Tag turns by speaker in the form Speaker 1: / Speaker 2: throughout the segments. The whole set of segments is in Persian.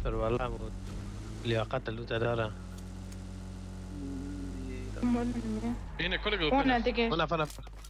Speaker 1: Pero hablamos. لیاقت لوت داره.
Speaker 2: اینه کل گروپ
Speaker 3: اونه دیگه
Speaker 1: نفر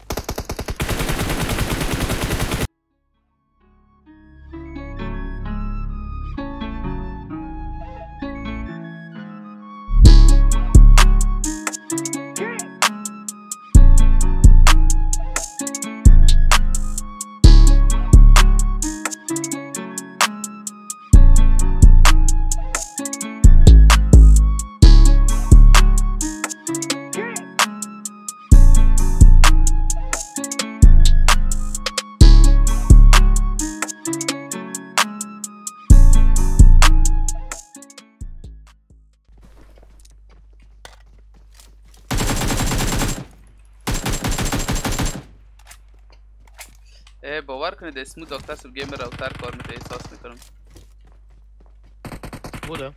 Speaker 4: باور کنید اسمو دکتر سب گیمر اوتر کار میده احساس میکنم
Speaker 1: بوده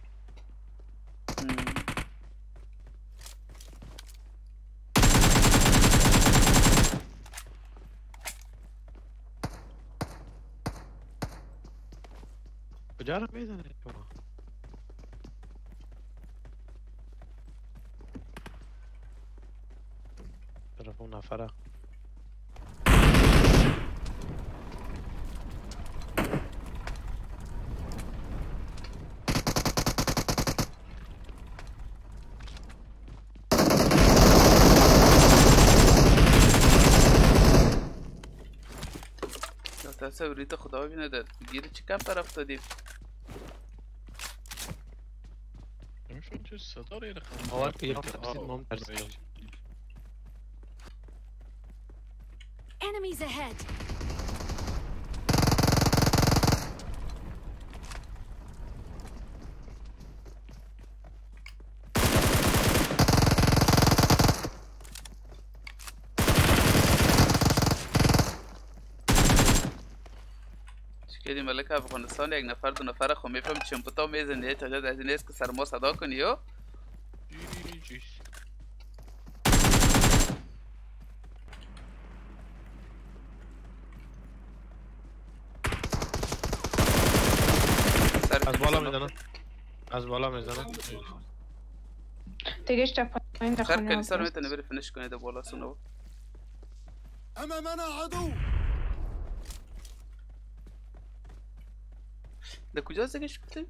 Speaker 1: کجا رو میزنه شما طرف اون نفره
Speaker 4: تصوریت خدا ببینه در گیر چی کم پر افتادیم
Speaker 2: نمیشون چه صدا رو رقم
Speaker 1: باور که یا مام ترسید
Speaker 5: Enemies ahead.
Speaker 4: شکلی ملک افغانستان یک نفر دو نفر خو میفهم چمپتا میزنی تا جد از این است که سر ما صدا کنی یو
Speaker 1: از بالا میزنن از بالا میزنن
Speaker 3: دیگه اشتا پایین
Speaker 4: سر
Speaker 3: دخونه
Speaker 4: کنی سر میتونه بری فنش کنی در بالا سونو
Speaker 6: امامنا عدو
Speaker 4: در کجاست دیگه شکلی؟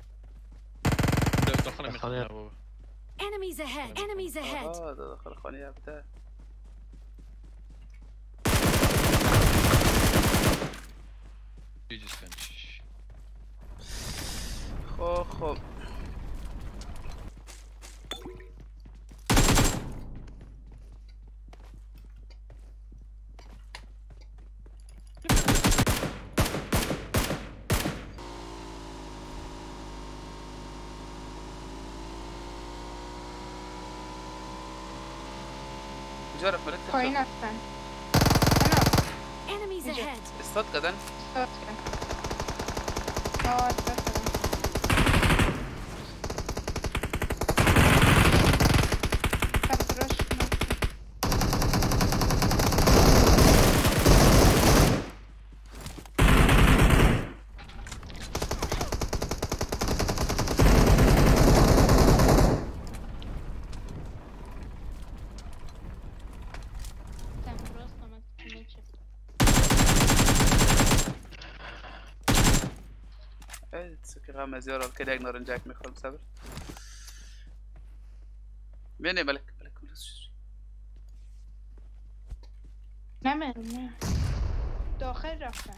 Speaker 2: داخل میخوانه بابا
Speaker 5: Enemies ahead. Enemies ahead.
Speaker 4: آه در داخل خانه یفته
Speaker 2: جیجیز کنش
Speaker 4: خب کجا رفت ملک
Speaker 3: پایین هستن
Speaker 5: Enemies ahead.
Speaker 4: استاد کدن
Speaker 3: استاد کرد استاد کرد
Speaker 4: که غم از یار که یک نارنجک میخورم صبر بینه ملک
Speaker 3: نه داخل رفتن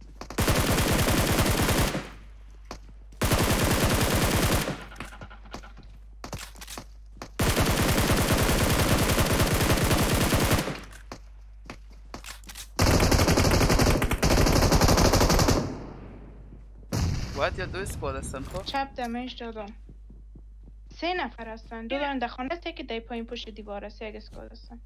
Speaker 4: باید یا دو اسکواد هستن خب
Speaker 3: چپ دمش دادم 3 نفر هستن 2 دارن در خانه است که در پایین پشت دیوار است یک اسکواد هستن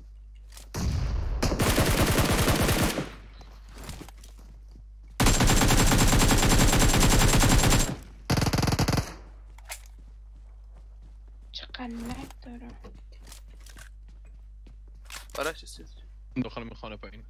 Speaker 3: چقدر لگ دارم
Speaker 4: آرش چیز
Speaker 2: داخل میخوانه پایین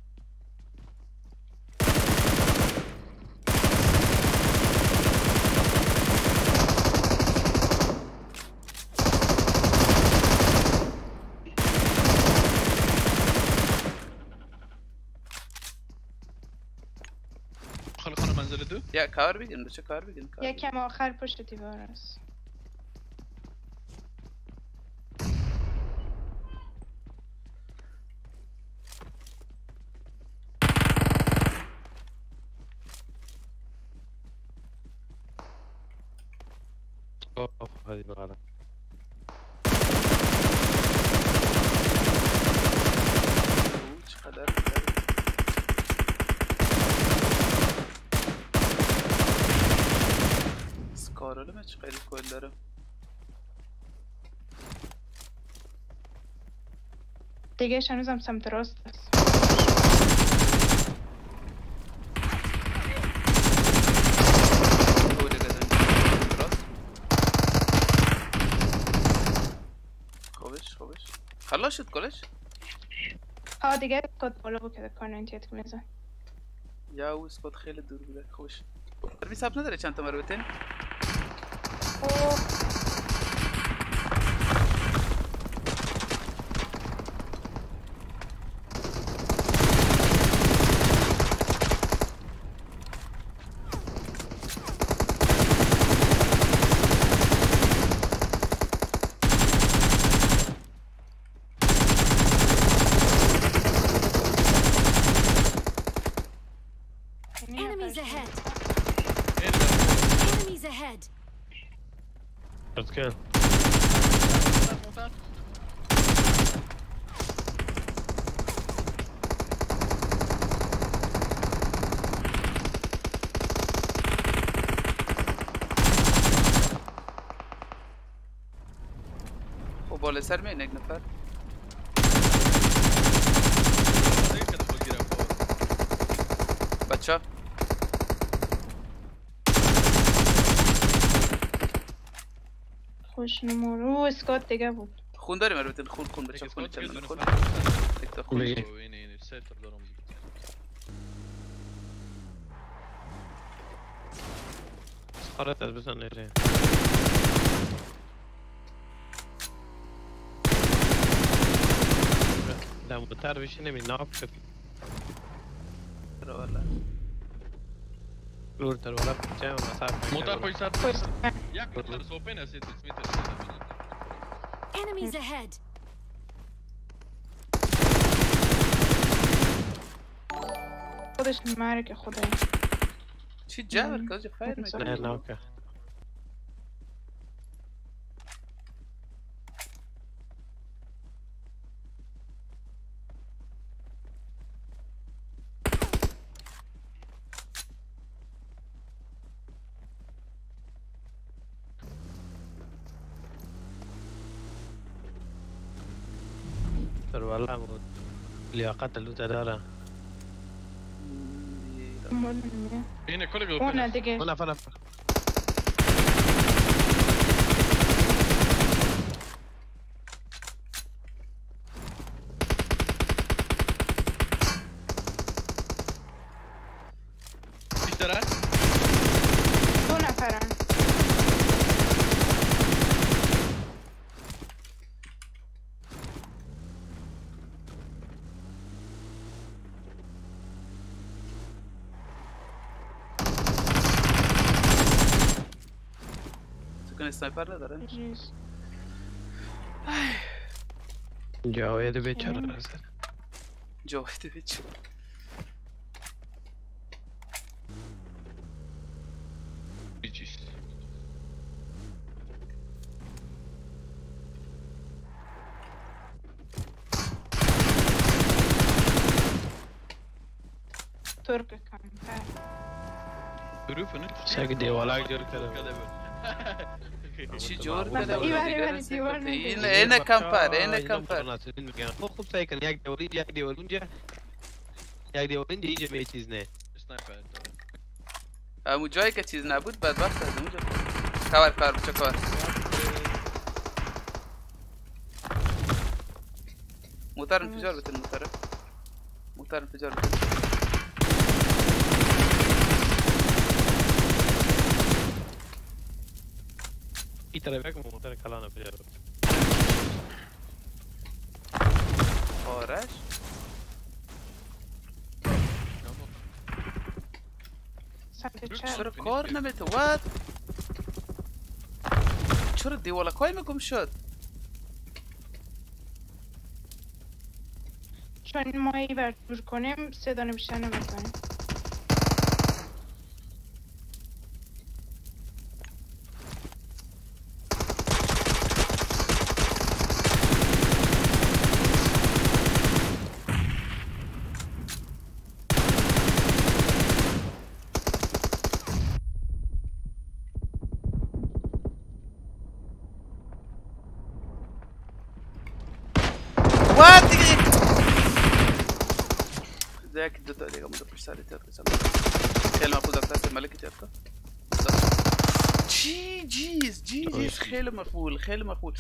Speaker 4: یا کار بگیرن بچه کار بگیرن
Speaker 3: یکم آخر پشت دیوار است.
Speaker 1: اوه هذه بغلط.
Speaker 4: چقدر سکارالو من چقدر کل دارم
Speaker 3: دیگه هنوزم سمت راست است.
Speaker 4: گوله گذاشت راست خوبش خلاص شد کلش
Speaker 3: ها دیگه کد بالا بود که کار 98 که میزن.
Speaker 4: یا او اسکوت خیلی دور بوده خوبش دربی ساب نداره چند تا مربوطه
Speaker 3: اوه
Speaker 5: Enemies ahead. Enemies ahead.
Speaker 1: Let's go.
Speaker 4: خب بالا سر میان یک نفر بچه
Speaker 3: خوش نمارو اسکات دیگه بود.
Speaker 4: خون داریم البته خون بچه خون چند خون یک تا خون
Speaker 1: بگی.
Speaker 2: اینه سه تا دارم
Speaker 1: خارت از بزن نره. دموتر بشی ناب شد.
Speaker 4: والله
Speaker 1: دور تر والا پیچه و مسافت
Speaker 2: موتر پای سر
Speaker 3: پشت
Speaker 2: یک متر سوپن است 200 متر
Speaker 5: Enemies ahead.
Speaker 3: خودش مرگ خدایی.
Speaker 4: چی جبر کجا فایر
Speaker 1: نه
Speaker 4: میکنه
Speaker 1: ناکه. تر والا بود لیاقت لوتا داره.
Speaker 2: اینه کلی
Speaker 3: اونه
Speaker 2: گوپن
Speaker 3: دیگه
Speaker 1: اون نفر
Speaker 2: بیشتره
Speaker 3: 2 نفرن.
Speaker 4: تو کنه سنایپر نداره
Speaker 3: ریز.
Speaker 1: جاوید بیچاره رسد.
Speaker 4: جاوید بیچ
Speaker 2: بیچیش
Speaker 3: ترک کمتر.
Speaker 2: حروف نه
Speaker 1: سگ دیوالاک جور کرده.
Speaker 4: چی جور
Speaker 1: این
Speaker 4: کرده
Speaker 3: وری دیوار نگه.
Speaker 4: اینه کمپر
Speaker 1: خوب سعی کن یک دیوار اونجا اینجا به چیز نه.
Speaker 2: اسنایپر داره
Speaker 4: همون جایی که چیز نبود بدبخت از اونجا کار بچه کار موتر انفجار بتن موتر انفجار بتن
Speaker 1: این طرف یک موتر کلانه بجاره.
Speaker 4: آرش
Speaker 3: سمت
Speaker 4: چرا
Speaker 3: چپ
Speaker 4: کار نمیته وات چرا دیوالکای گم شد
Speaker 3: چون ما ایور دور کنیم صدا بیشتر نمیکنیم
Speaker 4: وات دیگه یک دو تا دیگه مونده پشت سری تیاد کنم خیلی مفهول دکتر است ملکی تیاد کن جیز خیلی مفهول
Speaker 2: خیلی مقبول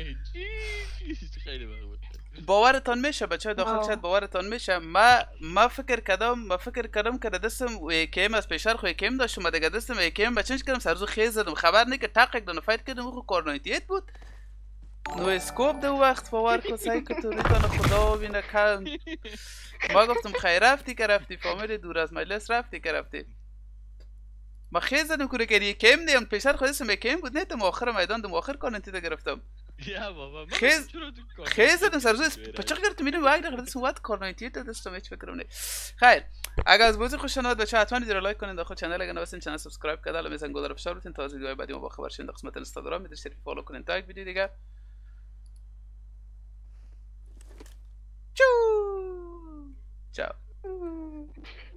Speaker 4: باورتان میشه بچه داخل شد باورتان میشه ما فکر کردم که دستم یکم از پیشر خو یکم داشتم و دیگه دستم یکم بچنج کردم سرزو خیز زدم خبر نه که تاق یک دونه فایت کردم او کار 98 بود نو اسکوپ دو وقت باور کو سعی که تو ریتان خدا ببینه کم ما گفتم خیر رفتی که رفتی فامیل دور از مجلس رفتی که رفتی ما خیز زدم که یکم دیم پیشر خو دستم یکم بود نه تا آخر میدان دم آخر کاننتی ده گرفتم
Speaker 2: یا بابا
Speaker 4: خیز زدم سرزو پچق گرفت میرم واگ داخل دستم وقت کار 98 دستم هیچ فکرم نه خیر اگر از بازی خوش اومد بچه حتما ویدیو رو لایک کنید داخل کانال اگه نوستین چنل سابسکرایب کنید الان میزن گل رو فشار بدین تا از ویدیوهای بعدی ما با خبر شین در قسمت اینستاگرام میتونید سری فالو کنید تا یک ویدیو دیگه چاو